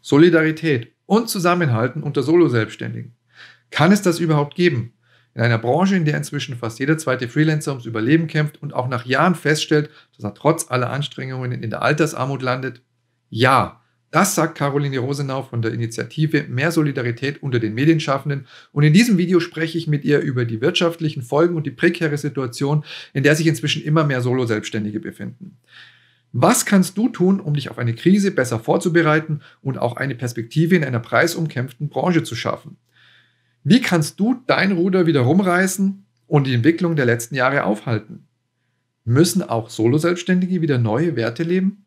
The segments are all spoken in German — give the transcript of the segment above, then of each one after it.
Solidarität und Zusammenhalten unter Solo-Selbstständigen. Kann es das überhaupt geben? In einer Branche, in der inzwischen fast jeder zweite Freelancer ums Überleben kämpft und auch nach Jahren feststellt, dass er trotz aller Anstrengungen in der Altersarmut landet? Ja, das sagt Caroline Rosenau von der Initiative Mehr Solidarität unter den Medienschaffenden. Und in diesem Video spreche ich mit ihr über die wirtschaftlichen Folgen und die prekäre Situation, in der sich inzwischen immer mehr Solo-Selbstständige befinden. Was kannst du tun, um dich auf eine Krise besser vorzubereiten und auch eine Perspektive in einer preisumkämpften Branche zu schaffen? Wie kannst du dein Ruder wieder rumreißen und die Entwicklung der letzten Jahre aufhalten? Müssen auch Solo-Selbstständige wieder neue Werte leben?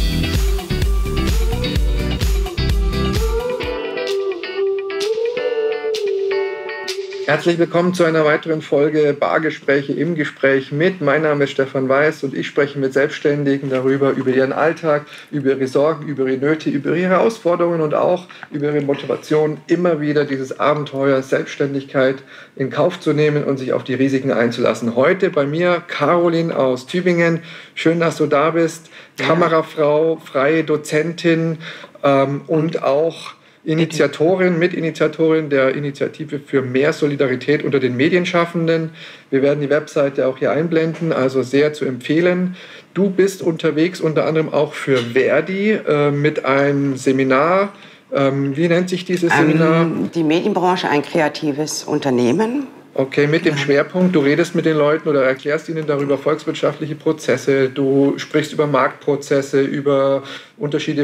Herzlich willkommen zu einer weiteren Folge Bargespräche im Gespräch mit. Mein Name ist Stefan Weiß und ich spreche mit Selbstständigen darüber, über ihren Alltag, über ihre Sorgen, über ihre Nöte, über ihre Herausforderungen und auch über ihre Motivation, immer wieder dieses Abenteuer Selbstständigkeit in Kauf zu nehmen und sich auf die Risiken einzulassen. Heute bei mir Caroline aus Tübingen. Schön, dass du da bist. Ja. Kamerafrau, freie Dozentin und auch Mitinitiatorin der Initiative für mehr Solidarität unter den Medienschaffenden. Wir werden die Webseite auch hier einblenden, also sehr zu empfehlen. Du bist unterwegs unter anderem auch für Verdi mit einem Seminar. Wie nennt sich dieses Seminar? Die Medienbranche, ein kreatives Unternehmen. Okay, mit dem Schwerpunkt, du redest mit den Leuten oder erklärst ihnen darüber volkswirtschaftliche Prozesse, du sprichst über Marktprozesse, über Unterschiede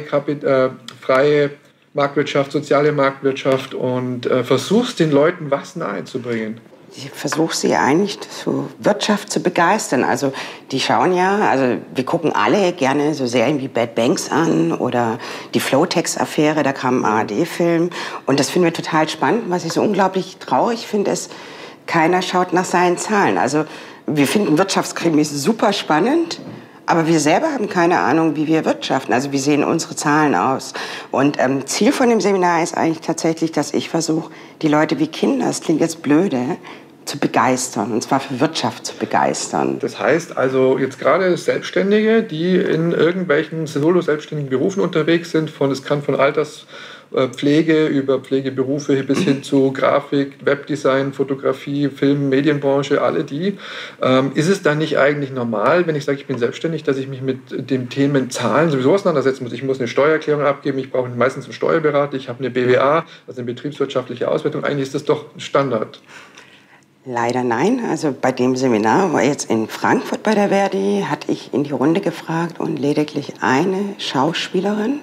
freie Marktwirtschaft, soziale Marktwirtschaft und versuchst den Leuten was nahezubringen. Ich versuche sie eigentlich zur Wirtschaft zu begeistern. Also die schauen ja, also wir gucken alle gerne so Serien wie Bad Banks an oder die Flowtex-Affäre, da kam ein ARD-Film. Und das finden wir total spannend. Was ich so unglaublich traurig finde, ist, keiner schaut nach seinen Zahlen. Also wir finden Wirtschaftskrimis super spannend. Aber wir selber haben keine Ahnung, wie wir wirtschaften. Also wie sehen unsere Zahlen aus? Und Ziel von dem Seminar ist eigentlich tatsächlich, dass ich versuche, die Leute wie Kinder, das klingt jetzt blöde, zu begeistern. Und zwar für Wirtschaft zu begeistern. Das heißt also jetzt gerade Selbstständige, die in irgendwelchen solo-selbstständigen Berufen unterwegs sind, es kann von Alterspflege über Pflegeberufe bis hin zu Grafik, Webdesign, Fotografie, Film, Medienbranche, alle die. Ist es dann nicht eigentlich normal, wenn ich sage, ich bin selbstständig, dass ich mich mit den Themen Zahlen sowieso auseinandersetzen muss? Ich muss eine Steuererklärung abgeben, ich brauche meistens einen Steuerberater, ich habe eine BWA, also eine betriebswirtschaftliche Auswertung. Eigentlich ist das doch Standard. Leider nein. Also bei dem Seminar, war jetzt in Frankfurt bei der Verdi, hatte ich in die Runde gefragt und lediglich eine Schauspielerin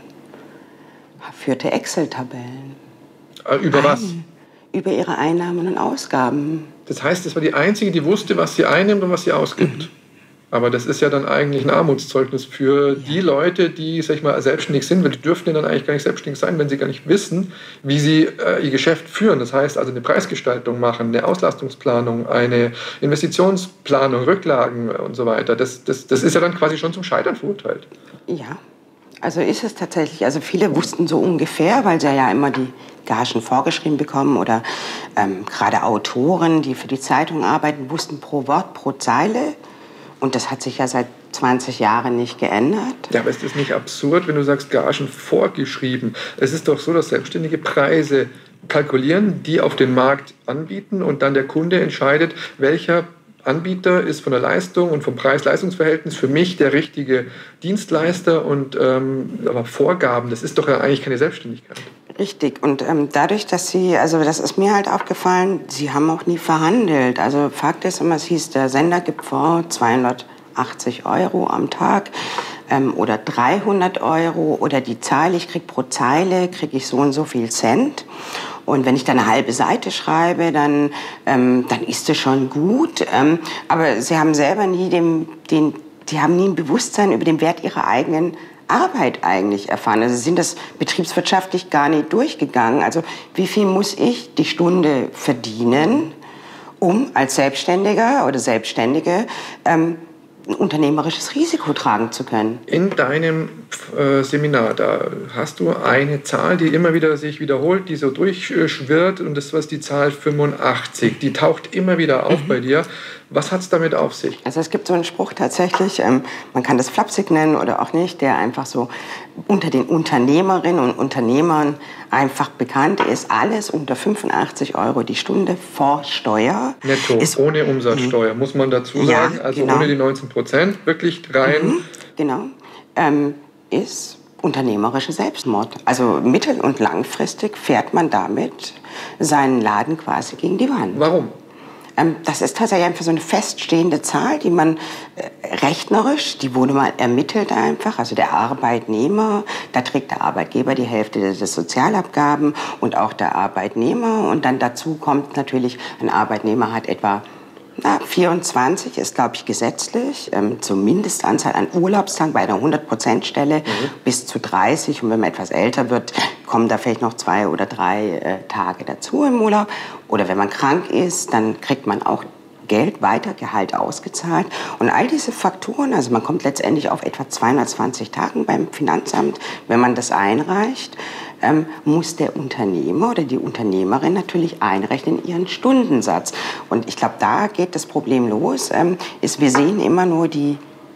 führte Excel-Tabellen. Über was? Über ihre Einnahmen und Ausgaben. Das heißt, das war die Einzige, die wusste, was sie einnimmt und was sie ausgibt. Aber das ist ja dann eigentlich ein Armutszeugnis für die Leute, die, sag ich mal, selbstständig sind. Weil die dürften ja dann eigentlich gar nicht selbstständig sein, wenn sie gar nicht wissen, wie sie ihr Geschäft führen. Das heißt also eine Preisgestaltung machen, eine Auslastungsplanung, eine Investitionsplanung, Rücklagen und so weiter. Das ist ja dann quasi schon zum Scheitern verurteilt. Ja. Also ist es tatsächlich, also viele wussten so ungefähr, weil sie ja immer die Gagen vorgeschrieben bekommen oder gerade Autoren, die für die Zeitung arbeiten, wussten pro Wort, pro Zeile. Und das hat sich ja seit 20 Jahren nicht geändert. Ja, aber ist das nicht absurd, wenn du sagst, Gagen vorgeschrieben? Es ist doch so, dass Selbstständige Preise kalkulieren, die auf den Markt anbieten und dann der Kunde entscheidet, welcher Anbieter ist von der Leistung und vom Preis-Leistungs-Verhältnis für mich der richtige Dienstleister und aber Vorgaben, das ist doch ja eigentlich keine Selbstständigkeit. Richtig. Und dadurch, dass Sie, also das ist mir halt aufgefallen, Sie haben auch nie verhandelt. Also Fakt ist immer, es hieß, der Sender gibt vor 280 € am Tag oder 300 € oder die Zahl, ich kriege pro Zeile, kriege ich so und so viel Cent. Und wenn ich dann eine halbe Seite schreibe, dann ist das schon gut. Aber Sie haben selber nie die haben nie ein Bewusstsein über den Wert ihrer eigenen Arbeit eigentlich erfahren. Also sie sind das betriebswirtschaftlich gar nicht durchgegangen. Also wie viel muss ich die Stunde verdienen, um als Selbstständiger oder Selbstständige ein unternehmerisches Risiko tragen zu können. In deinem Seminar, da hast du eine Zahl, die immer wieder sich wiederholt, die so durchschwirrt, und das war die Zahl 85. Die taucht immer wieder auf bei dir. Was hat es damit auf sich? Also es gibt so einen Spruch tatsächlich, man kann das flapsig nennen oder auch nicht, der einfach so unter den Unternehmerinnen und Unternehmern einfach bekannt ist. Alles unter 85 € die Stunde vor Steuer. Netto, ist ohne Umsatzsteuer, muss man dazu sagen. Ja, also genau. Ohne die 19%, wirklich rein. Genau. Ist unternehmerischer Selbstmord. Also mittel- und langfristig fährt man damit seinen Laden quasi gegen die Wand. Warum? Das ist tatsächlich einfach so eine feststehende Zahl, die man rechnerisch, die wurde mal ermittelt einfach, also der Arbeitnehmer, da trägt der Arbeitgeber die Hälfte der Sozialabgaben und auch der Arbeitnehmer, und dann dazu kommt natürlich, ein Arbeitnehmer hat etwa 24 ist, glaube ich, gesetzlich, zur Mindestanzahl an Urlaubstagen bei einer 100%-Stelle bis zu 30. Und wenn man etwas älter wird, kommen da vielleicht noch 2 oder 3 Tage dazu im Urlaub. Oder wenn man krank ist, dann kriegt man auch Geld weiter, Gehalt ausgezahlt. Und all diese Faktoren, also man kommt letztendlich auf etwa 220 Tagen beim Finanzamt, wenn man das einreicht, muss der Unternehmer oder die Unternehmerin natürlich einrechnen ihren Stundensatz. Und ich glaube, da geht das Problem los. Wir sehen immer nur die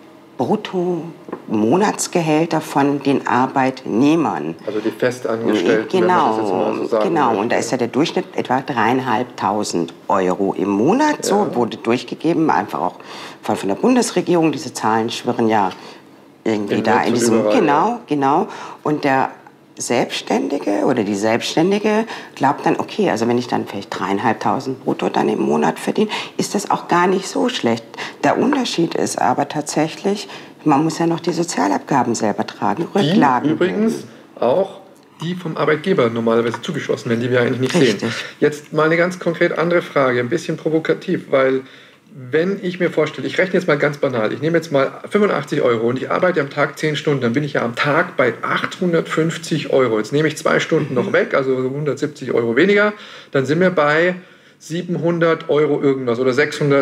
Brutto-Monatsgehälter von den Arbeitnehmern. Also die Festangestellten, genau, wenn man das jetzt mal so sagen genau. möchte. Und da ist ja der Durchschnitt etwa 3.500 € im Monat. So wurde durchgegeben, einfach auch von der Bundesregierung. Diese Zahlen schwirren ja irgendwie da in diesem... Genau. Und der Selbstständige oder die Selbstständige glaubt dann, okay, also wenn ich dann vielleicht 3.500 brutto dann im Monat verdiene, ist das auch gar nicht so schlecht. Der Unterschied ist aber tatsächlich, man muss ja noch die Sozialabgaben selber tragen, Rücklagen. Die übrigens auch die vom Arbeitgeber normalerweise zugeschossen werden, die wir eigentlich nicht sehen. Jetzt mal eine ganz konkret andere Frage, ein bisschen provokativ, weil wenn ich mir vorstelle, ich rechne jetzt mal ganz banal, ich nehme jetzt mal 85 € und ich arbeite am Tag 10 Stunden, dann bin ich ja am Tag bei 850 €. Jetzt nehme ich 2 Stunden noch weg, also 170 € weniger, dann sind wir bei 700 € irgendwas oder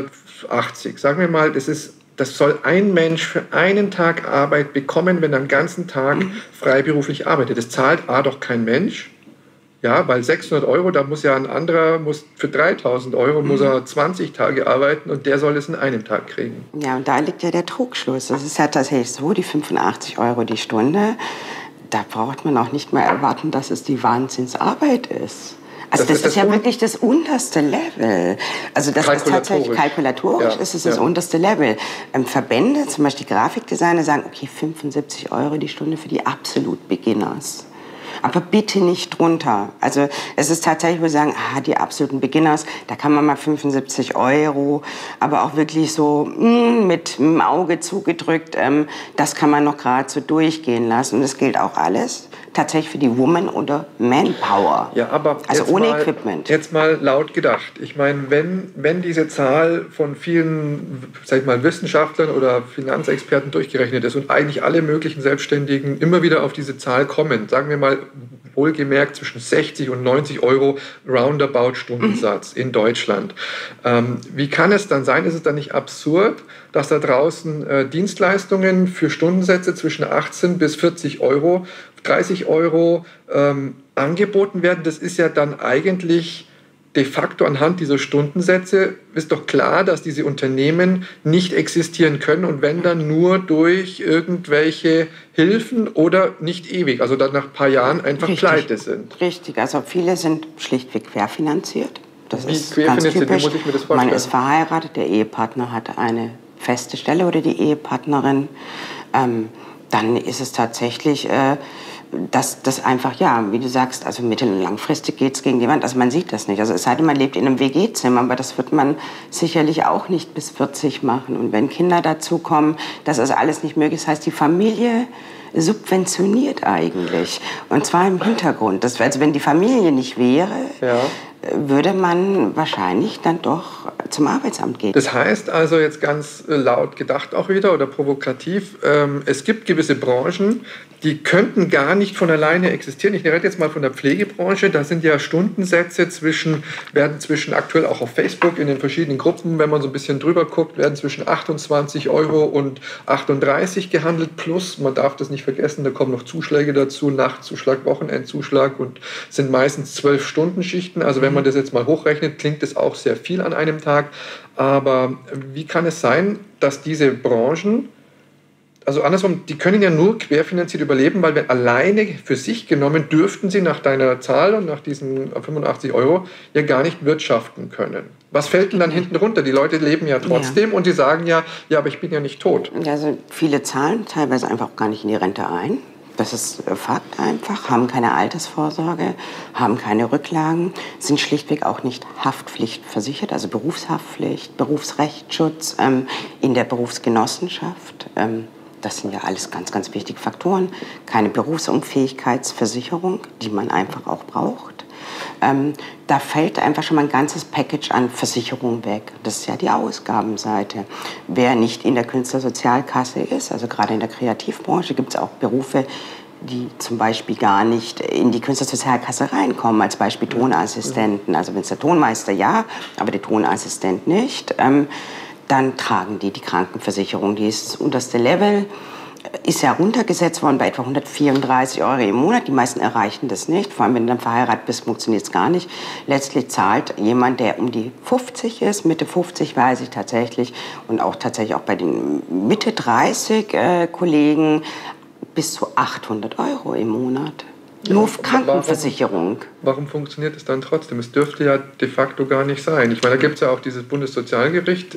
680. Sagen wir mal, das soll ein Mensch für einen Tag Arbeit bekommen, wenn er den ganzen Tag freiberuflich arbeitet. Das zahlt doch kein Mensch. Ja, weil 600 €, da muss ja ein anderer, für 3.000 € muss er 20 Tage arbeiten und der soll es in einem Tag kriegen. Ja, und da liegt ja der Trugschluss. Das ist ja tatsächlich so, die 85 € die Stunde, da braucht man auch nicht mehr erwarten, dass es die Wahnsinnsarbeit ist. Also das ist ja wirklich das unterste Level. Also das ist tatsächlich kalkulatorisch, ist es das unterste Level. Verbände, zum Beispiel Grafikdesigner, sagen, okay, 75 € die Stunde für die absolut Beginners. Aber bitte nicht drunter. Also es ist tatsächlich, wo wir sagen, die absoluten Beginners, da kann man mal 75 €, aber auch wirklich so mit dem Auge zugedrückt, das kann man noch gerade so durchgehen lassen. Und das gilt auch alles tatsächlich für die Woman- oder Manpower. Ja, aber also ohne Equipment. Jetzt mal laut gedacht. Ich meine, wenn diese Zahl von vielen, sag ich mal, Wissenschaftlern oder Finanzexperten durchgerechnet ist und eigentlich alle möglichen Selbstständigen immer wieder auf diese Zahl kommen, sagen wir mal wohlgemerkt zwischen 60 und 90 € roundabout Stundensatz in Deutschland. Wie kann es dann sein, ist es dann nicht absurd, dass da draußen Dienstleistungen für Stundensätze zwischen 18 bis 40 €, 30 € angeboten werden? Das ist ja dann eigentlich de facto anhand dieser Stundensätze, ist doch klar, dass diese Unternehmen nicht existieren können und wenn dann nur durch irgendwelche Hilfen oder nicht ewig, also dann nach ein paar Jahren einfach pleite sind. Richtig, also viele sind schlichtweg querfinanziert. Das ist Wie ganz typisch. Wie muss ich mir das vorstellen? Man ist verheiratet, der Ehepartner hat eine feste Stelle oder die Ehepartnerin. Dann ist es tatsächlich... dass das einfach, wie du sagst, also mittel- und langfristig geht es gegen die Wand. Also man sieht das nicht. Also es sei denn, man lebt in einem WG-Zimmer, aber das wird man sicherlich auch nicht bis 40 machen. Und wenn Kinder dazukommen, das ist alles nicht möglich. Das heißt, die Familie subventioniert eigentlich. Und zwar im Hintergrund. Also wenn die Familie nicht wäre, würde man wahrscheinlich dann doch zum Arbeitsamt geht. Das heißt also jetzt ganz laut gedacht auch wieder oder provokativ, es gibt gewisse Branchen, die könnten gar nicht von alleine existieren. Ich rede jetzt mal von der Pflegebranche. Da sind ja Stundensätze werden zwischen aktuell auch auf Facebook in den verschiedenen Gruppen, wenn man so ein bisschen drüber guckt, werden zwischen 28 Euro und 38 gehandelt. Plus, man darf das nicht vergessen, da kommen noch Zuschläge dazu, Nachtzuschlag, Wochenendzuschlag und sind meistens 12-Stunden-Schichten. Also wenn man das jetzt mal hochrechnet, klingt das auch sehr viel an einem Tag. Aber wie kann es sein, dass diese Branchen, also andersrum, die können ja nur querfinanziert überleben, weil alleine für sich genommen dürften sie nach deiner Zahl und nach diesen 85 Euro ja gar nicht wirtschaften können. Was fällt denn dann hinten runter? Die Leute leben ja trotzdem und die sagen ja, aber ich bin ja nicht tot. Also viele zahlen teilweise einfach auch gar nicht in die Rente ein. Das ist Fakt einfach, haben keine Altersvorsorge, haben keine Rücklagen, sind schlichtweg auch nicht haftpflichtversichert, also Berufshaftpflicht, Berufsrechtsschutz in der Berufsgenossenschaft. Das sind ja alles ganz, ganz wichtige Faktoren. Keine Berufsunfähigkeitsversicherung, die man einfach auch braucht. Da fällt einfach schon mal ein ganzes Package an Versicherungen weg. Das ist ja die Ausgabenseite. Wer nicht in der Künstlersozialkasse ist, also gerade in der Kreativbranche, gibt es auch Berufe, die zum Beispiel gar nicht in die Künstlersozialkasse reinkommen, als Beispiel Tonassistenten. Also wenn es der Tonmeister ja, aber der Tonassistent nicht, dann tragen die Krankenversicherung. Die ist das unterste Level, ist ja runtergesetzt worden bei etwa 134 Euro im Monat. Die meisten erreichen das nicht. Vor allem, wenn du dann verheiratet bist, funktioniert es gar nicht. Letztlich zahlt jemand, der um die 50 ist, Mitte 50 weiß ich tatsächlich, und auch tatsächlich auch bei den Mitte 30 Kollegen, bis zu 800 Euro im Monat. Nur Krankenversicherung. Warum funktioniert es dann trotzdem? Es dürfte ja de facto gar nicht sein. Ich meine, da gibt es ja auch dieses Bundessozialgericht.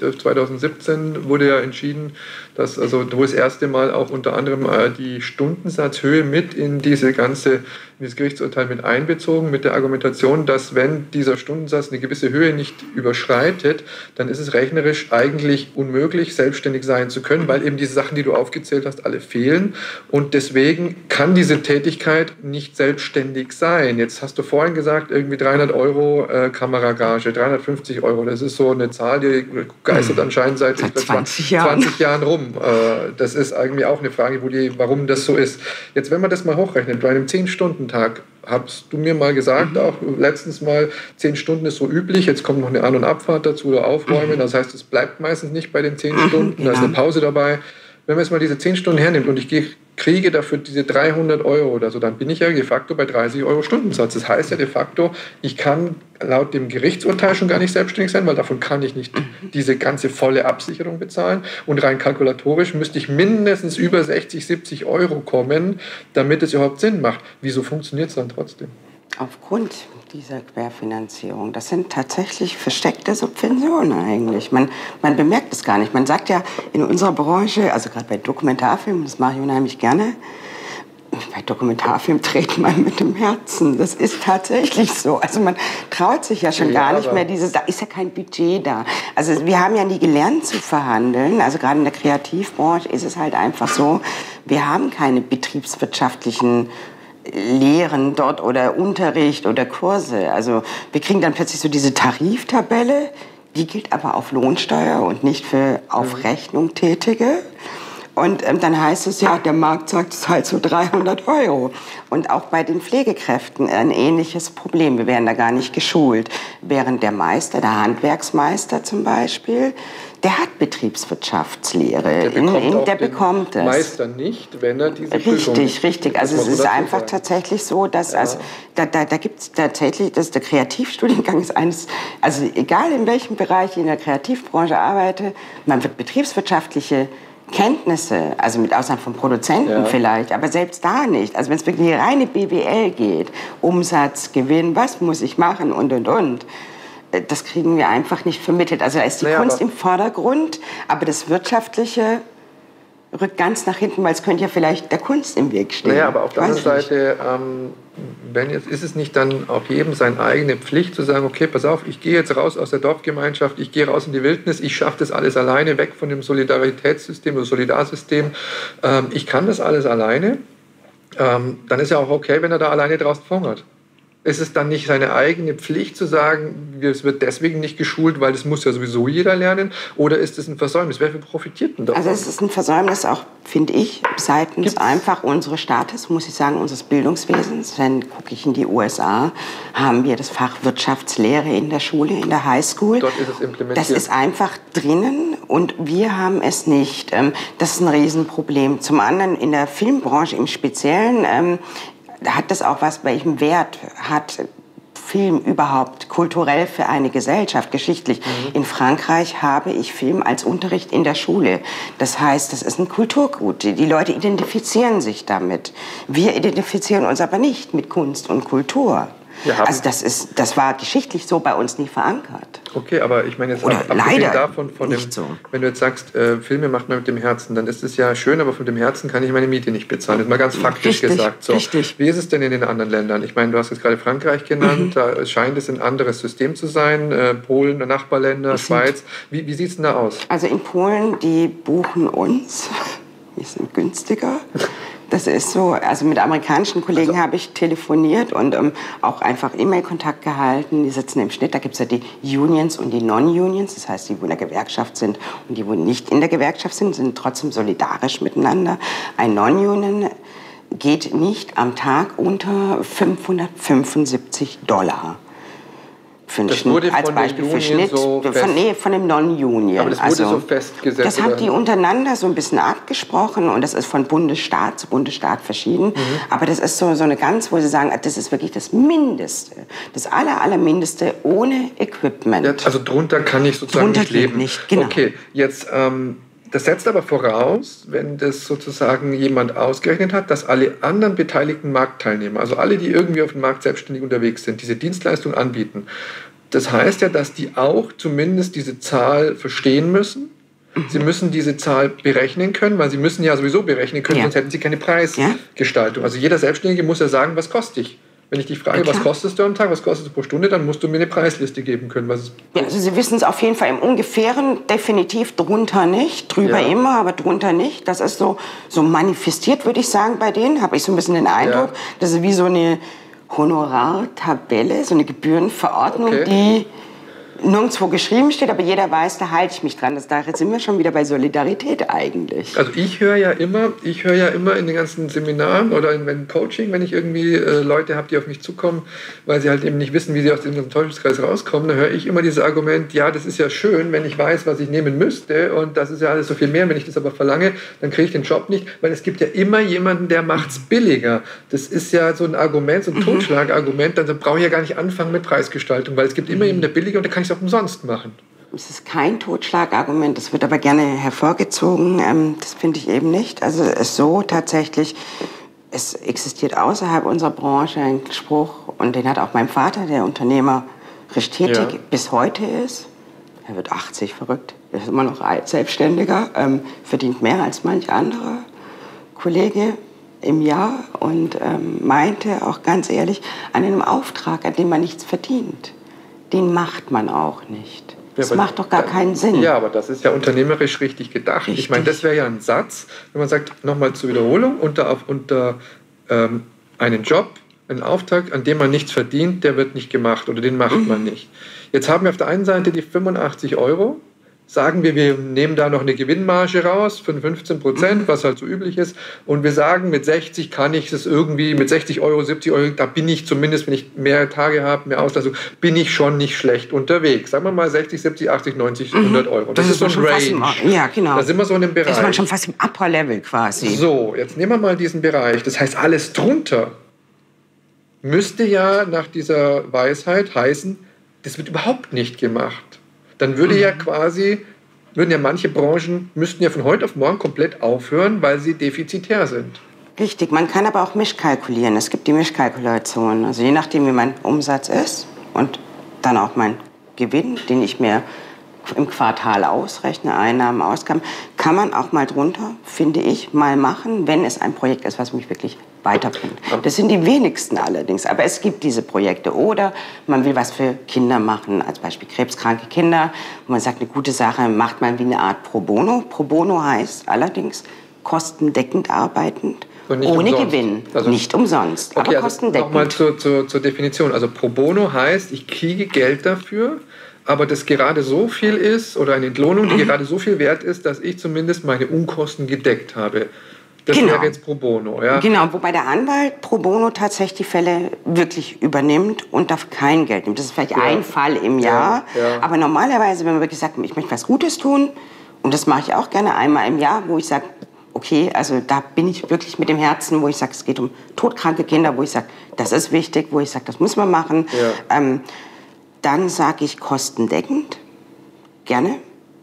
2017 wurde ja entschieden, dass, also wo das erste Mal auch unter anderem die Stundensatzhöhe mit in dieses Gerichtsurteil mit einbezogen, mit der Argumentation, dass wenn dieser Stundensatz eine gewisse Höhe nicht überschreitet, dann ist es rechnerisch eigentlich unmöglich, selbstständig sein zu können, weil eben diese Sachen, die du aufgezählt hast, alle fehlen. Und deswegen kann diese Tätigkeit nicht selbstständig sein. Jetzt hast du vorhin gesagt, irgendwie 300 Euro Kameragage, 350 Euro. Das ist so eine Zahl, die geistert anscheinend seit 20 Jahren rum. Das ist irgendwie auch eine Frage, warum das so ist. Jetzt, wenn man das mal hochrechnet, bei einem 10-Stunden-Tag, hast du mir mal gesagt, auch letztens mal, 10 Stunden ist so üblich, jetzt kommt noch eine An- und Abfahrt dazu oder Aufräumen. Das heißt, es bleibt meistens nicht bei den 10 Stunden, da ist eine Pause dabei. Wenn man jetzt mal diese 10 Stunden hernimmt und ich kriege dafür diese 300 Euro oder so, dann bin ich ja de facto bei 30 Euro Stundensatz. Das heißt ja de facto, ich kann laut dem Gerichtsurteil schon gar nicht selbstständig sein, weil davon kann ich nicht diese ganze volle Absicherung bezahlen. Und rein kalkulatorisch müsste ich mindestens über 60, 70 Euro kommen, damit es überhaupt Sinn macht. Wieso funktioniert es dann trotzdem? Aufgrund dieser Querfinanzierung, das sind tatsächlich versteckte Subventionen eigentlich. Man bemerkt es gar nicht. Man sagt ja in unserer Branche, also gerade bei Dokumentarfilmen, das mache ich unheimlich gerne, bei Dokumentarfilmen dreht man mit dem Herzen. Das ist tatsächlich so. Also man traut sich ja schon gar nicht mehr da ist ja kein Budget da. Also wir haben ja nie gelernt zu verhandeln. Also gerade in der Kreativbranche ist es halt einfach so, wir haben keine betriebswirtschaftlichen Lehren dort oder Unterricht oder Kurse. Also wir kriegen dann plötzlich so diese Tariftabelle, die gilt aber auf Lohnsteuer und nicht für auf Rechnung Tätige. Und dann heißt es, ja, der Markt sagt, es ist halt so 300 Euro. Und auch bei den Pflegekräften ein ähnliches Problem. Wir werden da gar nicht geschult. Während der Meister, der Handwerksmeister zum Beispiel, der hat Betriebswirtschaftslehre. Der bekommt es. Meister nicht, wenn er diese Prüfung... Richtig. Also es ist einfach tatsächlich so, dass da gibt es tatsächlich, der Kreativstudiengang ist also egal in welchem Bereich ich in der Kreativbranche arbeite, man wird betriebswirtschaftliche Kenntnisse, also mit Ausnahme von Produzenten vielleicht, aber selbst da nicht. Also wenn es wirklich reine BWL geht, Umsatz, Gewinn, was muss ich machen und. Das kriegen wir einfach nicht vermittelt. Also da ist die Kunst im Vordergrund, aber das Wirtschaftliche rückt ganz nach hinten, weil es könnte ja vielleicht der Kunst im Weg stehen. Naja, aber auf der anderen Seite, ist es nicht dann auch jedem seine eigene Pflicht zu sagen, okay, pass auf, ich gehe jetzt raus aus der Dorfgemeinschaft, ich gehe raus in die Wildnis, ich schaffe das alles alleine, weg von dem Solidaritätssystem oder Solidarsystem, ich kann das alles alleine, dann ist ja auch okay, wenn er da alleine draußen verhungert. Ist es dann nicht seine eigene Pflicht zu sagen, es wird deswegen nicht geschult, weil das muss ja sowieso jeder lernen? Oder ist es ein Versäumnis? Wer profitiert denn davon? Also es ist ein Versäumnis auch, finde ich, seitens einfach unseres Staates, muss ich sagen, unseres Bildungswesens. Wenn gucke ich in die USA, haben wir das Fach Wirtschaftslehre in der Schule, in der Highschool. Dort ist es implementiert. Das ist einfach drinnen und wir haben es nicht. Das ist ein Riesenproblem. Zum anderen in der Filmbranche im Speziellen hat das auch was, welchen Wert hat Film überhaupt kulturell für eine Gesellschaft, geschichtlich. In Frankreich habe ich Film als Unterricht in der Schule. Das heißt, das ist ein Kulturgut. Die Leute identifizieren sich damit. Wir identifizieren uns aber nicht mit Kunst und Kultur. Also das war geschichtlich so bei uns nie verankert. Okay, aber ich meine jetzt leider davon, wenn du jetzt sagst, Filme macht man mit dem Herzen, dann ist es ja schön, aber von dem Herzen kann ich meine Miete nicht bezahlen. Das ist mal ganz faktisch gesagt. So. Richtig. Wie ist es denn in den anderen Ländern? Ich meine, du hast jetzt gerade Frankreich genannt, da scheint es ein anderes System zu sein. Polen, Nachbarländer, Schweiz. Wie sieht es denn da aus? Also in Polen, die buchen uns. Wir sind günstiger. Das ist so, also mit amerikanischen Kollegen habe ich telefoniert und auch einfach E-Mail-Kontakt gehalten. Die sitzen im Schnitt, da gibt es ja die Unions und die Non-Unions, das heißt, die, wo in der Gewerkschaft sind und die, wo nicht in der Gewerkschaft sind trotzdem solidarisch miteinander. Ein Non-Union geht nicht am Tag unter $575. Das wurde als von Beispiel der für Schnitt, so von dem Non-Union. Aber das wurde so festgesetzt? Das haben die untereinander so ein bisschen abgesprochen und das ist von Bundesstaat zu Bundesstaat verschieden. Aber das ist so eine ganz, wo sie sagen, das ist wirklich das Mindeste, das Allermindeste ohne Equipment. Ja, also drunter kann ich sozusagen nicht leben. Nicht, genau. Okay, jetzt... Das setzt aber voraus, wenn das sozusagen jemand ausgerechnet hat, dass alle anderen beteiligten Marktteilnehmer, also alle, die irgendwie auf dem Markt selbstständig unterwegs sind, diese Dienstleistung anbieten. Das heißt ja, dass die auch zumindest diese Zahl verstehen müssen. Sie müssen diese Zahl berechnen können, weil sie müssen ja sowieso berechnen können, sonst hätten sie keine Preisgestaltung. Also jeder Selbstständige muss ja sagen, was kostet ich? Wenn ich dich frage, was kostest du am Tag, was kostest du pro Stunde, dann musst du mir eine Preisliste geben können. Also Sie wissen es auf jeden Fall im Ungefähren, definitiv drunter nicht, drüber immer, aber drunter nicht. Das ist so manifestiert, würde ich sagen, bei denen, habe ich so ein bisschen den Eindruck. Das ist wie so eine Honorartabelle, so eine Gebührenverordnung, die nirgendwo geschrieben steht, aber jeder weiß, da halte ich mich dran. Da sind wir schon wieder bei Solidarität eigentlich. Also ich höre ja immer in den ganzen Seminaren oder in Coaching, wenn ich irgendwie Leute habe, die auf mich zukommen, weil sie halt eben nicht wissen, wie sie aus diesem Teufelskreis rauskommen, dann höre ich immer dieses Argument, ja, das ist ja schön, wenn ich weiß, was ich nehmen müsste und das ist ja alles so viel mehr, wenn ich das aber verlange, dann kriege ich den Job nicht, weil es gibt ja immer jemanden, der macht es billiger. Das ist ja so ein Argument, so ein Totschlagargument, dann brauche ich ja gar nicht anfangen mit Preisgestaltung, weil es gibt immer jemanden, der billiger und der kann ich es auch umsonst machen. Es ist kein Totschlagargument, das wird aber gerne hervorgezogen. Das finde ich eben nicht. Also es ist so tatsächlich, es existiert außerhalb unserer Branche ein Spruch, und den hat auch mein Vater, der unternehmerisch tätig bis heute ist. Er wird 80, verrückt. Er ist immer noch Selbstständiger, verdient mehr als manch anderer Kollege im Jahr und meinte auch ganz ehrlich, an einem Auftrag, an dem man nichts verdient, den macht man auch nicht. Das macht doch gar keinen Sinn. Ja, aber das ist ja unternehmerisch richtig gedacht. Richtig. Ich meine, das wäre ja ein Satz, wenn man sagt, nochmal zur Wiederholung, unter einen Job, einen Auftrag, an dem man nichts verdient, der wird nicht gemacht oder den macht man nicht. Jetzt haben wir auf der einen Seite die 85 €, sagen wir nehmen da noch eine Gewinnmarge raus von 15%, was halt so üblich ist. Und wir sagen, mit 60 kann ich es irgendwie, mit 60 €, 70 €, da bin ich zumindest, wenn ich mehr Tage habe, mehr Auslastung, bin ich schon nicht schlecht unterwegs. Sagen wir mal 60, 70, 80, 90, 100 €. Das ist so ein Range. Ja, genau. Da sind wir so in dem Bereich. Da ist man schon fast im Upper Level quasi. So, jetzt nehmen wir mal diesen Bereich. Das heißt, alles drunter müsste ja nach dieser Weisheit heißen, das wird überhaupt nicht gemacht. Dann würde würden ja manche Branchen, müssten ja von heute auf morgen komplett aufhören, weil sie defizitär sind. Richtig, man kann aber auch mischkalkulieren. Es gibt die Mischkalkulation. Also je nachdem, wie mein Umsatz ist und dann auch mein Gewinn, den ich mir im Quartal ausrechne, Einnahmen, Ausgaben, kann man auch mal drunter, finde ich, mal machen, wenn es ein Projekt ist, was mich wirklich weiterbringt. Das sind die wenigsten allerdings, aber es gibt diese Projekte. Oder man will was für Kinder machen, als Beispiel krebskranke Kinder, wo man sagt, eine gute Sache macht man wie eine Art Pro Bono. Pro Bono heißt allerdings kostendeckend arbeitend Und nicht ohne umsonst. Gewinn, Also, nicht umsonst, okay, aber kostendeckend. Nochmal zur Definition. Also pro bono heißt, ich kriege Geld dafür, aber das gerade so viel ist, oder eine Entlohnung, die gerade so viel wert ist, dass ich zumindest meine Unkosten gedeckt habe. Das wäre jetzt pro bono, ja? Genau, wobei der Anwalt pro bono tatsächlich die Fälle wirklich übernimmt und darf kein Geld nehmen. Das ist vielleicht ein Fall im Jahr, aber normalerweise, wenn man wirklich sagt, ich möchte was Gutes tun, und das mache ich auch gerne einmal im Jahr, wo ich sage, okay, also da bin ich wirklich mit dem Herzen, wo ich sage, es geht um todkranke Kinder, wo ich sage, das ist wichtig, wo ich sage, das muss man machen. Dann sage ich kostendeckend, gerne,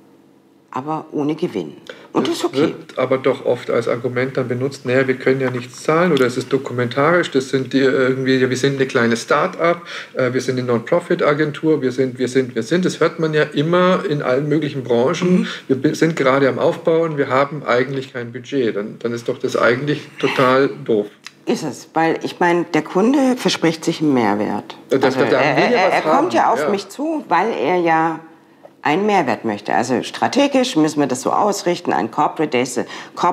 aber ohne Gewinn. Und das ist okay. Wird aber doch oft als Argument dann benutzt, naja, wir können ja nichts zahlen oder es ist dokumentarisch, das sind die irgendwie, wir sind eine kleine Start-up, wir sind eine Non-Profit-Agentur, wir sind. Das hört man ja immer in allen möglichen Branchen. Wir sind gerade am Aufbauen, wir haben eigentlich kein Budget. Dann ist doch das eigentlich total doof. Ist es, weil ich meine, der Kunde verspricht sich einen Mehrwert. Er kommt ja auf mich zu, weil er ja einen Mehrwert möchte. Also strategisch müssen wir das so ausrichten, ein Corporate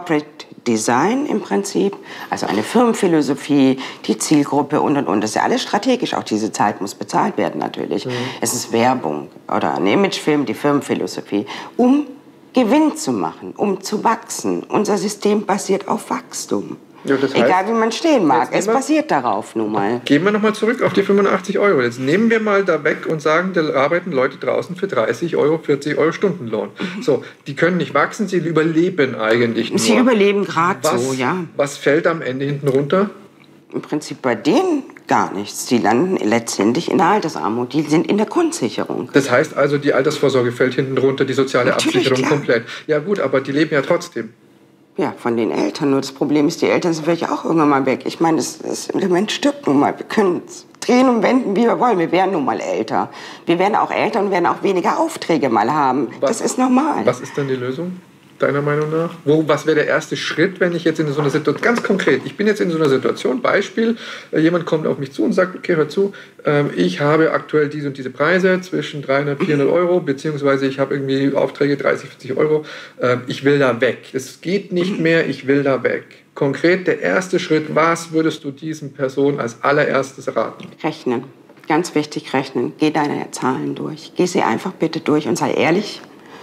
Design im Prinzip, also eine Firmenphilosophie, die Zielgruppe und. Das ist ja alles strategisch. Auch diese Zeit muss bezahlt werden natürlich. Es ist Werbung oder ein Imagefilm, die Firmenphilosophie, um Gewinn zu machen, um zu wachsen. Unser System basiert auf Wachstum. Ja, das heißt, egal wie man stehen mag, es basiert darauf nun mal. Gehen wir nochmal zurück auf die 85 Euro. Jetzt nehmen wir mal da weg und sagen, da arbeiten Leute draußen für 30 Euro, 40 Euro Stundenlohn. So, die können nicht wachsen, sie überleben eigentlich nur. Sie überleben gerade so, ja. Was fällt am Ende hinten runter? Im Prinzip bei denen gar nichts. Die landen letztendlich in der Altersarmut. Die sind in der Grundsicherung. Das heißt also, die Altersvorsorge fällt hinten runter, die soziale Absicherung komplett. Ja gut, aber die leben ja trotzdem. Ja, von den Eltern. Nur das Problem ist, die Eltern sind vielleicht auch irgendwann mal weg. Ich meine, das Element stirbt nun mal. Wir können drehen und wenden, wie wir wollen. Wir werden nun mal älter. Wir werden auch älter und werden auch weniger Aufträge mal haben. Das ist normal. Was ist dann die Lösung, deiner Meinung nach? Was wäre der erste Schritt, wenn ich jetzt in so einer Situation, ganz konkret, ich bin jetzt in so einer Situation, Beispiel, jemand kommt auf mich zu und sagt, okay, hör zu, ich habe aktuell diese und diese Preise zwischen 300, 400 Euro, beziehungsweise ich habe irgendwie Aufträge 30, 40 Euro, ich will da weg. Es geht nicht mehr, ich will da weg. Konkret, der erste Schritt, was würdest du diesen Personen als allererstes raten? Rechnen. Ganz wichtig, rechnen. Geh deine Zahlen durch. Geh sie einfach bitte durch und sei ehrlich.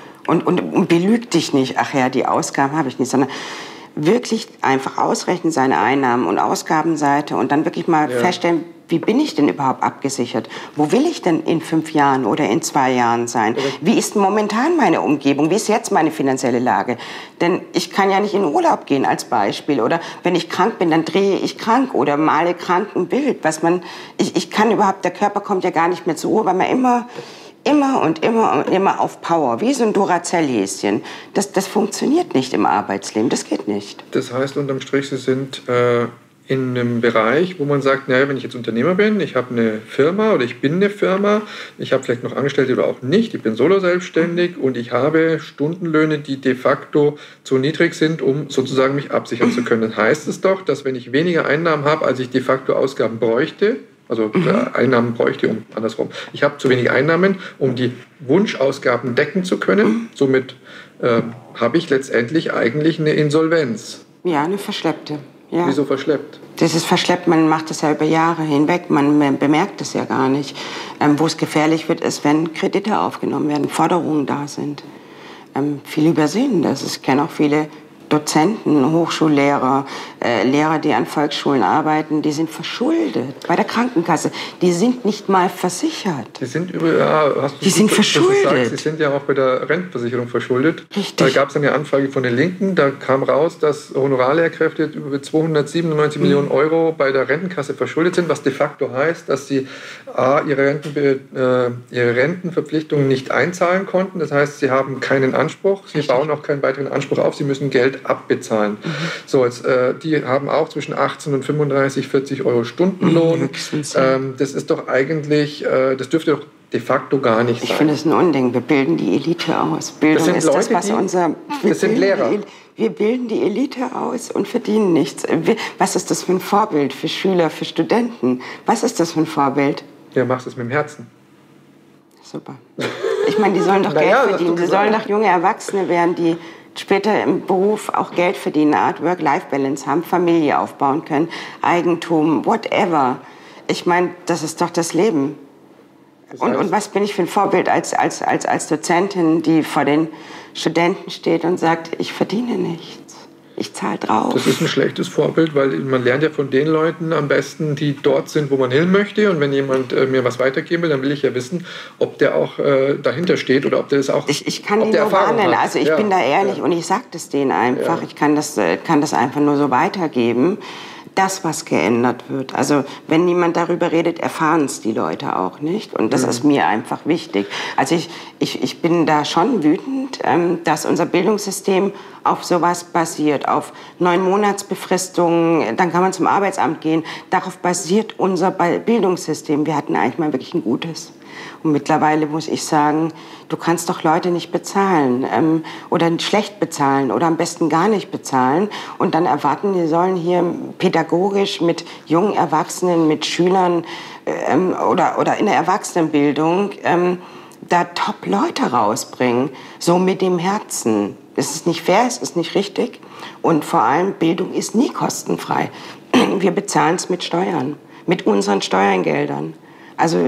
Und belüg dich nicht, ach ja, die Ausgaben habe ich nicht, sondern wirklich einfach ausrechnen, seine Einnahmen- und Ausgabenseite und dann wirklich mal feststellen, wie bin ich denn überhaupt abgesichert? Wo will ich denn in 5 Jahren oder in 2 Jahren sein? Wie ist momentan meine Umgebung? Wie ist jetzt meine finanzielle Lage? Denn ich kann ja nicht in Urlaub gehen als Beispiel. Oder wenn ich krank bin, dann drehe ich krank oder male Krankenbild. Ich kann überhaupt, der Körper kommt ja gar nicht mehr zur Ruhe, weil man immer auf Power, wie so ein Duracell-Häschen. Das funktioniert nicht im Arbeitsleben, das geht nicht. Das heißt, unterm Strich, Sie sind in einem Bereich, wo man sagt, naja, wenn ich jetzt Unternehmer bin, ich habe eine Firma oder ich bin eine Firma, ich habe vielleicht noch Angestellte oder auch nicht, ich bin solo selbstständig und ich habe Stundenlöhne, die de facto zu niedrig sind, um sozusagen mich absichern zu können. Dann heißt es doch, dass wenn ich weniger Einnahmen habe, als ich de facto Ausgaben bräuchte, also Einnahmen bräuchte, andersrum. Ich habe zu wenig Einnahmen, um die Wunschausgaben decken zu können. Somit habe ich letztendlich eigentlich eine Insolvenz. Ja, eine verschleppte. Ja. Wieso verschleppt? Das ist verschleppt, man macht das ja über Jahre hinweg, man bemerkt es ja gar nicht. Wo es gefährlich wird, ist, wenn Kredite aufgenommen werden, Forderungen da sind. Viele übersehen das. Ich kenne auch viele Dozenten, Hochschullehrer, Lehrer, die an Volksschulen arbeiten, die sind verschuldet bei der Krankenkasse. Die sind nicht mal versichert. Die sind verschuldet. Sie sind ja auch bei der Rentenversicherung verschuldet. Richtig. Da gab es eine Anfrage von den Linken, da kam raus, dass Honorarlehrkräfte über 297 Millionen Euro bei der Rentenkasse verschuldet sind, was de facto heißt, dass sie ihre Rentenverpflichtungen nicht einzahlen konnten. Das heißt, sie haben keinen Anspruch, sie bauen auch keinen weiteren Anspruch auf, sie müssen Geld abbezahlen. So, jetzt, die haben auch zwischen 18 und 35, 40 Euro Stundenlohn. Das ist doch eigentlich, das dürfte doch de facto gar nicht sein. Ich finde es ein Unding. Wir bilden die Elite aus. Bildung ist das, was das sind Lehrer. Wir bilden die Elite aus und verdienen nichts. Was ist das für ein Vorbild für Schüler, für Studenten? Was ist das für ein Vorbild? Ja, machst es mit dem Herzen. Super. Ich meine, die sollen doch Geld verdienen. Die sollen doch junge Erwachsene werden, die später im Beruf auch Geld verdienen, eine Art Work-Life-Balance haben, Familie aufbauen können, Eigentum, whatever. Ich meine, das ist doch das Leben. Und was bin ich für ein Vorbild als Dozentin, die vor den Studenten steht und sagt, ich verdiene nichts. Ich zahle drauf. Das ist ein schlechtes Vorbild, weil man lernt ja von den Leuten am besten, die dort sind, wo man hin möchte. Und wenn jemand mir was weitergeben will, dann will ich ja wissen, ob der auch dahinter steht oder ob der das auch. Ich kann die nur warnen. Also ich bin da ehrlich und ich sage das denen einfach. Ich kann das einfach nur so weitergeben. Das, was geändert wird. Also wenn niemand darüber redet, erfahren es die Leute auch nicht. Und das ist mir einfach wichtig. Also ich bin da schon wütend, dass unser Bildungssystem auf sowas basiert, auf 9-Monatsbefristungen, dann kann man zum Arbeitsamt gehen. Darauf basiert unser Bildungssystem. Wir hatten eigentlich mal wirklich ein gutes. Und mittlerweile muss ich sagen, du kannst doch Leute nicht bezahlen oder schlecht bezahlen oder am besten gar nicht bezahlen und dann erwarten, die sollen hier pädagogisch mit jungen Erwachsenen, mit Schülern oder in der Erwachsenenbildung da Top-Leute rausbringen, so mit dem Herzen. Es ist nicht fair, es ist nicht richtig und vor allem Bildung ist nie kostenfrei. Wir bezahlen es mit Steuern, mit unseren Steuergeldern. Also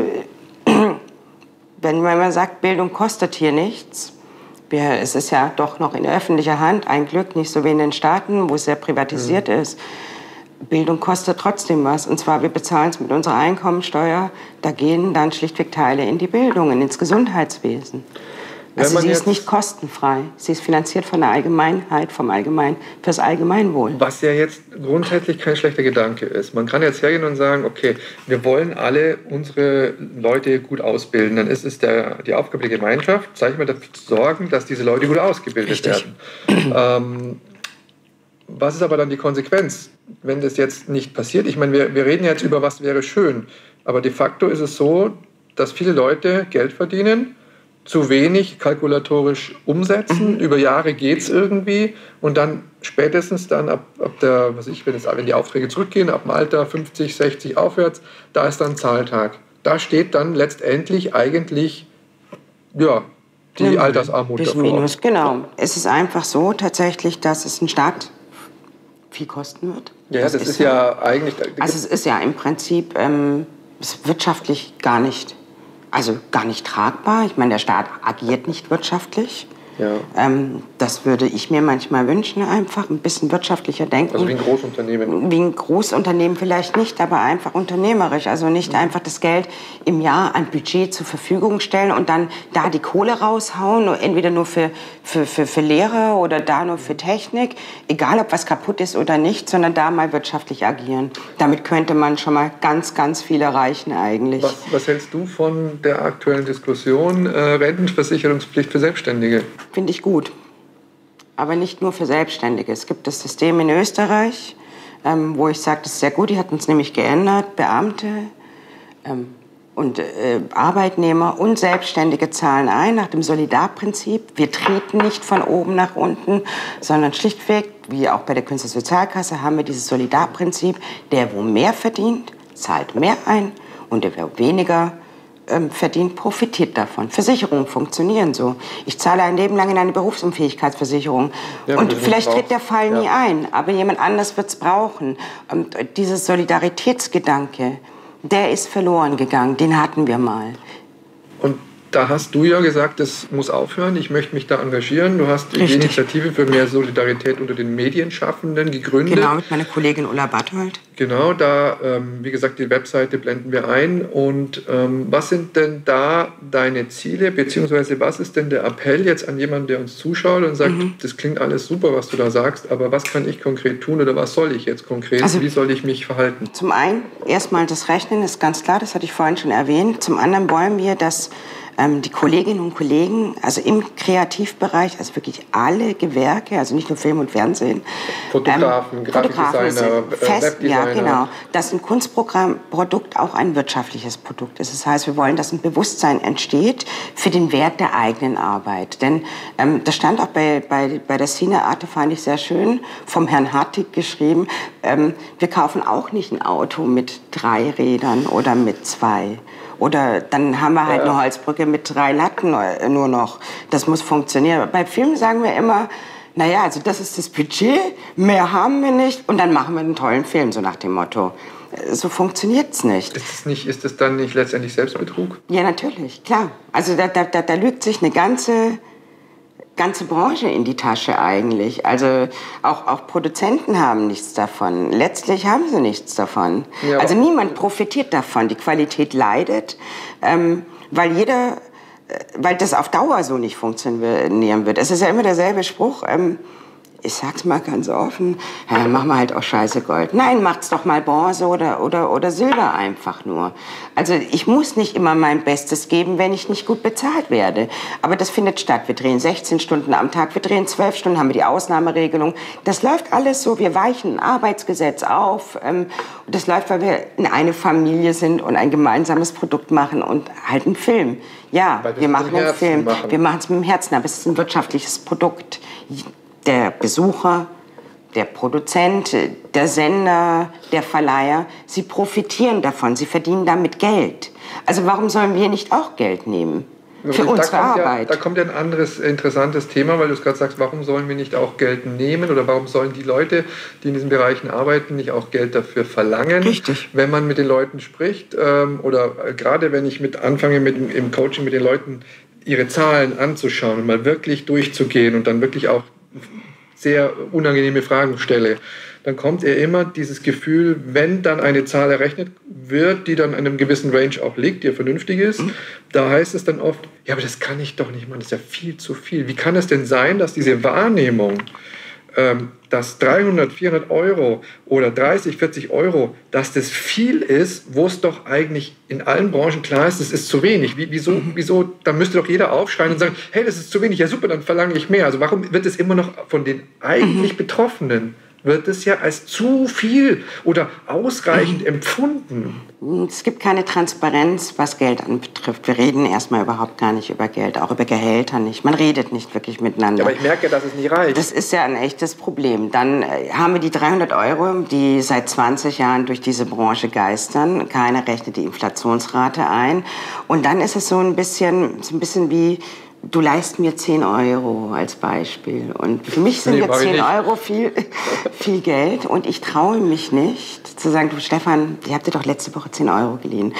wenn man sagt, Bildung kostet hier nichts, es ist ja doch noch in öffentlicher Hand, ein Glück, nicht so wie in den Staaten, wo es sehr privatisiert ist. Bildung kostet trotzdem was. Und zwar, wir bezahlen es mit unserer Einkommensteuer. Da gehen dann schlichtweg Teile in die Bildung, ins Gesundheitswesen. Also sie ist nicht kostenfrei. Sie ist finanziert von der Allgemeinheit, fürs Allgemeinwohl. Was ja jetzt grundsätzlich kein schlechter Gedanke ist. Man kann jetzt hergehen und sagen, okay, wir wollen alle unsere Leute gut ausbilden. Dann ist es die Aufgabe der Gemeinschaft, sage ich mal, dafür zu sorgen, dass diese Leute gut ausgebildet werden. Was ist aber dann die Konsequenz, wenn das jetzt nicht passiert? Ich meine, wir reden jetzt über, was wäre schön. Aber de facto ist es so, dass viele Leute Geld verdienen, zu wenig kalkulatorisch umsetzen. Über Jahre geht es irgendwie und dann spätestens dann ab der, wenn die Aufträge zurückgehen, ab dem Alter 50, 60 aufwärts, da ist dann Zahltag. Da steht dann letztendlich eigentlich die Altersarmut davor. Minus, genau. Es ist einfach so tatsächlich, dass es ein Staat viel kosten wird. Ja, das ist ja eigentlich. Also es ist ja im Prinzip ist wirtschaftlich gar nicht tragbar. Ich meine, der Staat agiert nicht wirtschaftlich. Ja. Das würde ich mir manchmal wünschen, einfach ein bisschen wirtschaftlicher denken. Also wie ein Großunternehmen. Wie ein Großunternehmen vielleicht nicht, aber einfach unternehmerisch. Also nicht einfach das Geld im Jahr an Budget zur Verfügung stellen und dann da die Kohle raushauen, entweder nur für Lehre oder da nur für Technik, egal ob was kaputt ist oder nicht, sondern da mal wirtschaftlich agieren. Damit könnte man schon mal ganz, ganz viel erreichen eigentlich. Was hältst du von der aktuellen Diskussion Rentenversicherungspflicht für Selbstständige? Finde ich gut. Aber nicht nur für Selbstständige. Es gibt das System in Österreich, wo ich sage, das ist sehr gut. Die hatten es nämlich geändert. Beamte und Arbeitnehmer und Selbstständige zahlen ein nach dem Solidarprinzip. Wir treten nicht von oben nach unten, sondern schlichtweg, wie auch bei der Künstlersozialkasse, haben wir dieses Solidarprinzip. Der, wo mehr verdient, zahlt mehr ein und der, wer weniger verdient, profitiert davon. Versicherungen funktionieren so. Ich zahle ein Leben lang in eine Berufsunfähigkeitsversicherung. Ja, und vielleicht tritt der Fall nie ein, aber jemand anders wird es brauchen. Und dieser Solidaritätsgedanke, der ist verloren gegangen. Den hatten wir mal. Und da hast du ja gesagt, das muss aufhören, ich möchte mich da engagieren. Du hast die Initiative für mehr Solidarität unter den Medienschaffenden gegründet. Genau, mit meiner Kollegin Ulla Barthold. Genau, da, wie gesagt, die Webseite blenden wir ein. Und was sind denn da deine Ziele, beziehungsweise was ist denn der Appell jetzt an jemanden, der uns zuschaut und sagt, das klingt alles super, was du da sagst, aber was kann ich konkret tun oder was soll ich jetzt konkret, wie soll ich mich verhalten? Zum einen, erstmal das Rechnen ist ganz klar, das hatte ich vorhin schon erwähnt. Zum anderen wollen wir, dass die Kolleginnen und Kollegen, also im Kreativbereich, also wirklich alle Gewerke, also nicht nur Film und Fernsehen. Fotografen, Grafikdesigner, Webdesigner. Ja, genau. Dass ein Kunstprodukt auch ein wirtschaftliches Produkt ist. Das heißt, wir wollen, dass ein Bewusstsein entsteht für den Wert der eigenen Arbeit. Denn das stand auch bei der Cine-Arte, fand ich sehr schön, vom Herrn Hartig geschrieben, wir kaufen auch nicht ein Auto mit 3 Rädern oder mit 2. Oder dann haben wir halt eine Holzbrücke mit 3 Latten nur noch. Das muss funktionieren. Bei Filmen sagen wir immer, naja, also das ist das Budget, mehr haben wir nicht und dann machen wir einen tollen Film, so nach dem Motto. So funktioniert's nicht. Ist das dann nicht letztendlich Selbstbetrug? Ja, natürlich, klar. Also da lügt sich eine ganze Branche in die Tasche eigentlich. Also auch Produzenten haben nichts davon. Letztlich haben sie nichts davon. Ja, also niemand profitiert davon. Die Qualität leidet, weil das auf Dauer so nicht funktionieren wird. Es ist ja immer derselbe Spruch. Ich sag's mal ganz offen, ja, machen wir halt auch scheiße Gold. Nein, macht's doch mal Bronze oder Silber einfach nur. Also ich muss nicht immer mein Bestes geben, wenn ich nicht gut bezahlt werde. Aber das findet statt. Wir drehen 16 Stunden am Tag, wir drehen 12 Stunden, haben wir die Ausnahmeregelung. Das läuft alles so, wir weichen ein Arbeitsgesetz auf. Das läuft, weil wir eine Familie sind und ein gemeinsames Produkt machen und halt einen Film. Ja, wir machen einen Film, wir machen es mit dem Herzen, aber es ist ein wirtschaftliches Produkt. Der Besucher, der Produzent, der Sender, der Verleiher, sie profitieren davon, sie verdienen damit Geld. Also warum sollen wir nicht auch Geld nehmen für unsere Arbeit? Da kommt ja ein anderes interessantes Thema, weil du es gerade sagst, warum sollen wir nicht auch Geld nehmen oder warum sollen die Leute, die in diesen Bereichen arbeiten, nicht auch Geld dafür verlangen? Richtig. Wenn man mit den Leuten spricht oder gerade wenn ich anfange im Coaching mit den Leuten ihre Zahlen anzuschauen und mal wirklich durchzugehen und dann wirklich auch sehr unangenehme Fragen stelle, dann kommt immer dieses Gefühl, wenn dann eine Zahl errechnet wird, die dann in einem gewissen Range auch liegt, die ja vernünftig ist, da heißt es dann oft, ja, aber das kann ich doch nicht machen, das ist ja viel zu viel. Wie kann es denn sein, dass diese Wahrnehmung, dass 300, 400 Euro oder 30, 40 Euro, dass das viel ist, wo es doch eigentlich in allen Branchen klar ist, das ist zu wenig. Wieso, da müsste doch jeder aufschreien und sagen, hey, das ist zu wenig, ja super, dann verlange ich mehr. Also warum wird es immer noch von den eigentlich Betroffenen, wird es ja als zu viel oder ausreichend empfunden? Es gibt keine Transparenz, was Geld anbetrifft. Wir reden erstmal überhaupt gar nicht über Geld, auch über Gehälter nicht. Man redet nicht wirklich miteinander. Ja, aber ich merke, dass es nicht reicht. Das ist ja ein echtes Problem. Dann haben wir die 300 Euro, die seit 20 Jahren durch diese Branche geistern. Keiner rechnet die Inflationsrate ein. Und dann ist es so ein bisschen wie, du leihst mir 10 Euro als Beispiel. Und für mich sind jetzt 10 Euro viel Geld. Und ich traue mich nicht zu sagen, du Stefan, ich habe dir doch letzte Woche 10 Euro geliehen.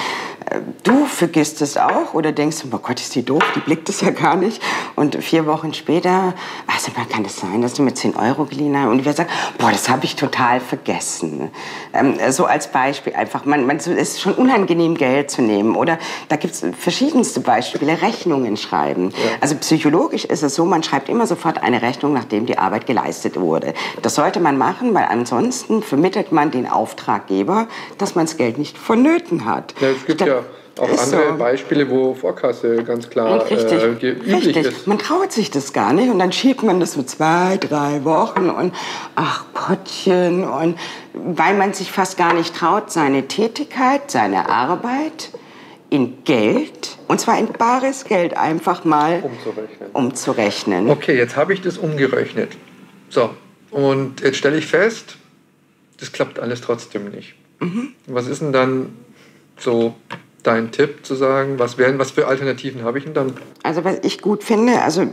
Du vergisst es auch oder denkst, oh Gott, ist die doof, die blickt es ja gar nicht. Und 4 Wochen später, also kann es sein, dass du mir 10 Euro geliehen hast? Und ich werde sagen, boah, das habe ich total vergessen. So als Beispiel einfach. Es ist schon unangenehm, Geld zu nehmen. Oder da gibt es verschiedenste Beispiele, Rechnungen schreiben. Ja. Also psychologisch ist es so, man schreibt immer sofort eine Rechnung, nachdem die Arbeit geleistet wurde. Das sollte man machen, weil ansonsten vermittelt man den Auftraggeber, dass man das Geld nicht vonnöten hat. Ja, es gibt ja auch andere Beispiele, wo Vorkasse ganz klar üblich ist. Man traut sich das gar nicht und dann schiebt man das so 2, 3 Wochen und ach Gottchen, und weil man sich fast gar nicht traut, seine Tätigkeit, seine Arbeit in Geld, und zwar in bares Geld, einfach mal umzurechnen. Okay, jetzt habe ich das umgerechnet. So, und jetzt stelle ich fest, das klappt alles trotzdem nicht. Was ist denn dann so dein Tipp, zu sagen, was für Alternativen habe ich denn dann? Also was ich gut finde,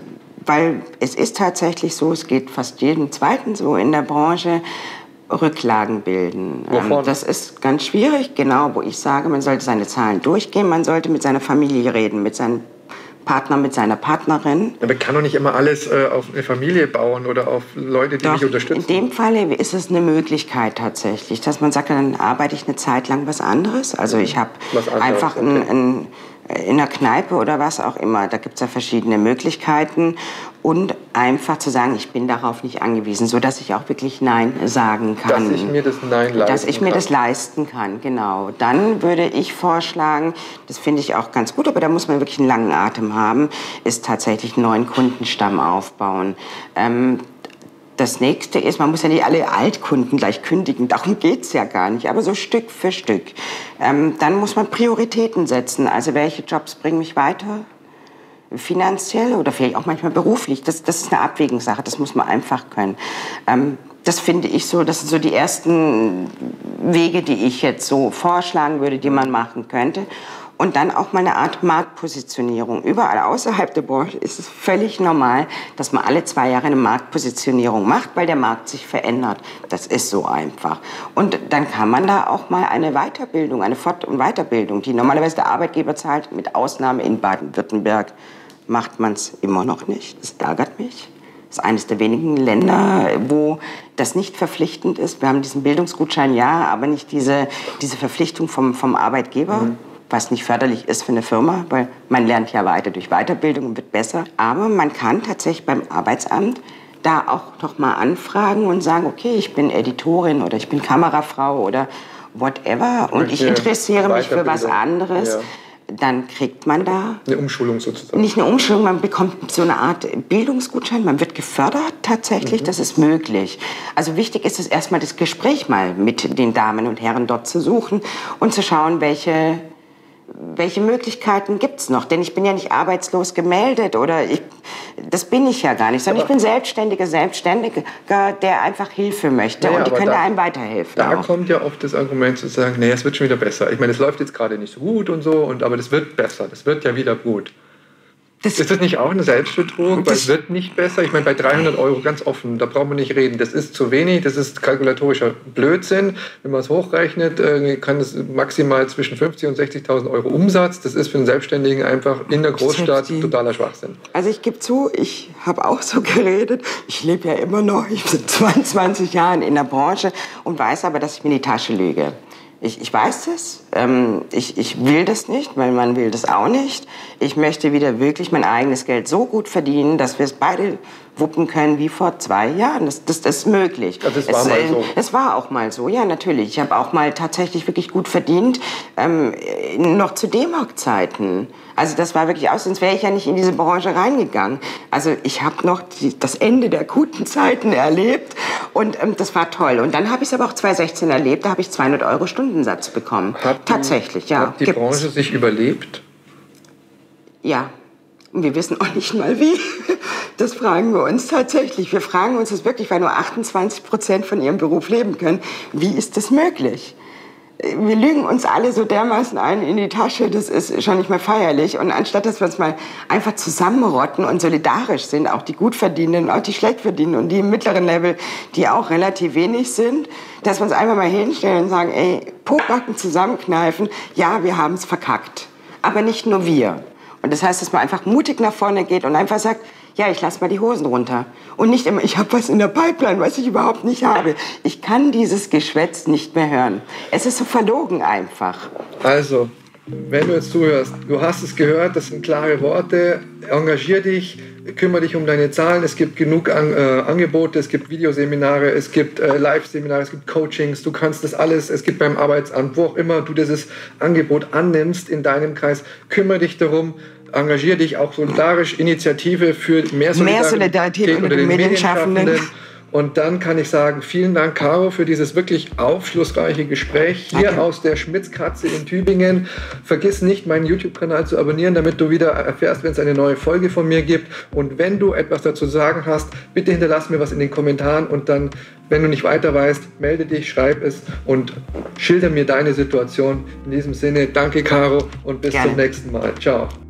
weil es ist tatsächlich so, es geht fast jedem Zweiten so in der Branche, Rücklagen bilden. Wovon? Das ist ganz schwierig, genau, wo ich sage, man sollte seine Zahlen durchgehen, man sollte mit seiner Familie reden, mit seinem Partner, mit seiner Partnerin. Aber man kann doch nicht immer alles auf eine Familie bauen oder auf Leute, die mich unterstützen. In dem Fall ist es eine Möglichkeit tatsächlich, dass man sagt, dann arbeite ich eine Zeit lang was anderes. Also ich habe einfach in einer Kneipe oder was auch immer, da gibt es ja verschiedene Möglichkeiten. Und einfach zu sagen, ich bin darauf nicht angewiesen, sodass ich auch wirklich Nein sagen kann. Dass ich mir das Nein leisten kann. Dass ich mir das leisten kann, genau. Dann würde ich vorschlagen, das finde ich auch ganz gut, aber da muss man wirklich einen langen Atem haben, ist tatsächlich einen neuen Kundenstamm aufbauen. Das nächste ist, man muss ja nicht alle Altkunden gleich kündigen, darum geht es ja gar nicht, aber so Stück für Stück. Dann muss man Prioritäten setzen, also welche Jobs bringen mich weiter? Finanziell oder vielleicht auch manchmal beruflich. Das ist eine Abwägungssache, das muss man einfach können. Das finde ich so, das sind so die ersten Wege, die ich jetzt so vorschlagen würde, die man machen könnte. Und dann auch mal eine Art Marktpositionierung. Überall außerhalb der Branche ist es völlig normal, dass man alle 2 Jahre eine Marktpositionierung macht, weil der Markt sich verändert. Das ist so einfach. Und dann kann man da auch mal eine Weiterbildung, eine Fort- und Weiterbildung, die normalerweise der Arbeitgeber zahlt, mit Ausnahme in Baden-Württemberg, macht man es immer noch nicht. Das ärgert mich. Das ist eines der wenigen Länder, wo das nicht verpflichtend ist. Wir haben diesen Bildungsgutschein, ja, aber nicht diese Verpflichtung vom Arbeitgeber. Was nicht förderlich ist für eine Firma, weil man lernt ja weiter durch Weiterbildung und wird besser. Aber man kann tatsächlich beim Arbeitsamt da auch noch mal anfragen und sagen, okay, ich bin Editorin oder ich bin Kamerafrau oder whatever und ich interessiere mich für was anderes. Ja. Dann kriegt man da eine Umschulung sozusagen. Nicht eine Umschulung, man bekommt so eine Art Bildungsgutschein, man wird gefördert tatsächlich, das ist möglich. Also wichtig ist es erstmal, das Gespräch mal mit den Damen und Herren dort zu suchen und zu schauen, welche Möglichkeiten gibt es noch? Denn ich bin ja nicht arbeitslos gemeldet oder das bin ich ja gar nicht, sondern ich bin Selbstständiger, der einfach Hilfe möchte und die können da einem weiterhelfen. Da kommt ja oft das Argument zu sagen, nee, es wird schon wieder besser. Ich meine, es läuft jetzt gerade nicht so gut und so, aber das wird besser, das wird ja wieder gut. Ist das nicht auch eine Selbstbetrug? Weil es wird nicht besser. Ich meine, bei 300 Euro ganz offen, da braucht man nicht reden. Das ist zu wenig, das ist kalkulatorischer Blödsinn. Wenn man es hochrechnet, kann es maximal zwischen 50.000 und 60.000 Euro Umsatz. Das ist für einen Selbstständigen einfach in der Großstadt totaler Schwachsinn. Also ich gebe zu, ich habe auch so geredet. Ich lebe ja immer noch, ich bin 22 Jahre in der Branche und weiß aber, dass ich mir in die Tasche lüge. Ich weiß das, ich will das nicht, weil man will das auch nicht. Ich möchte wieder wirklich mein eigenes Geld so gut verdienen, dass wir es beide wuppen können wie vor 2 Jahren. Das ist möglich. Ja, das war mal so. Es war auch mal so, ja natürlich. Ich habe auch mal tatsächlich wirklich gut verdient, noch zu D-Mark-Zeiten. Also das war wirklich aus, sonst wäre ich ja nicht in diese Branche reingegangen. Also ich habe noch das Ende der guten Zeiten erlebt und das war toll. Und dann habe ich es aber auch 2016 erlebt, da habe ich 200 Euro Stundensatz bekommen. Tatsächlich, ja. Hat die Branche sich überlebt? Ja. Und wir wissen auch nicht mal wie. Das fragen wir uns tatsächlich. Wir fragen uns das wirklich, weil nur 28% von ihrem Beruf leben können. Wie ist das möglich? Wir lügen uns alle so dermaßen ein in die Tasche, das ist schon nicht mehr feierlich. Und anstatt, dass wir uns mal einfach zusammenrotten und solidarisch sind, auch die Gutverdienenden, auch die Schlechtverdienenden und die im mittleren Level, die auch relativ wenig sind, dass wir uns einfach mal hinstellen und sagen, ey, Pobacken zusammenkneifen, ja, wir haben es verkackt. Aber nicht nur wir. Und das heißt, dass man einfach mutig nach vorne geht und einfach sagt, ja, ich lasse mal die Hosen runter. Und nicht immer, ich habe was in der Pipeline, was ich überhaupt nicht habe. Ich kann dieses Geschwätz nicht mehr hören. Es ist so verlogen einfach. Also, wenn du jetzt zuhörst, du hast es gehört, das sind klare Worte. Engagier dich, kümmere dich um deine Zahlen. Es gibt genug Angebote, es gibt Videoseminare, es gibt Live-Seminare, es gibt Coachings. Du kannst das alles, es gibt beim Arbeitsamt, wo auch immer du dieses Angebot annimmst in deinem Kreis, kümmere dich darum. Engagiere dich auch solidarisch, Initiative für mehr Solidarität unter den Medienschaffenden. Und dann kann ich sagen, vielen Dank, Caro, für dieses wirklich aufschlussreiche Gespräch hier aus der Schmitzkatze in Tübingen. Vergiss nicht, meinen YouTube-Kanal zu abonnieren, damit du wieder erfährst, wenn es eine neue Folge von mir gibt. Und wenn du etwas dazu sagen hast, bitte hinterlass mir was in den Kommentaren und dann, wenn du nicht weiter weißt, melde dich, schreib es und schilder mir deine Situation. In diesem Sinne, danke, Caro, und bis zum nächsten Mal. Ciao.